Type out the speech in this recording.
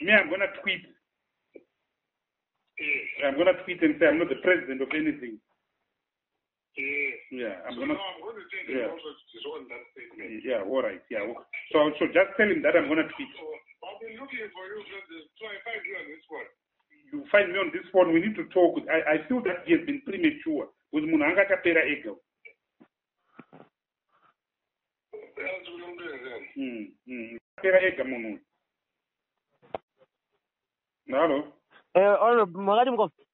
Me, I'm gonna tweet. I'm gonna tweet and say I'm not the president of anything. Yeah, I'm gonna take it also on that statement. Yeah, all right. Yeah. So just tell him that I'm gonna tweet. I've been looking for you, so I find you on this one. You find me on this phone. We need to talk. I feel that he has been premature. With Munanga Kapera Ego. Kapera Ego Munu. Hello.